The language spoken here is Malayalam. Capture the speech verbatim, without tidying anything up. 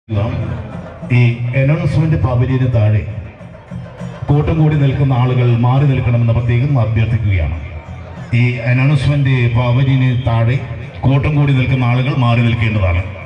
ഈ അനൗൺസ്മെന്റ് പവലിയന് താഴെ കൂട്ടം കൂടി നിൽക്കുന്ന ആളുകൾ മാറി നിൽക്കണമെന്ന് പ്രത്യേകം അഭ്യർത്ഥിക്കുകയാണ്. ഈ അനൗൺസ്മെന്റ് പവലിയന് താഴെ കൂട്ടം കൂടി നിൽക്കുന്ന ആളുകൾ മാറി നിൽക്കേണ്ടതാണ്.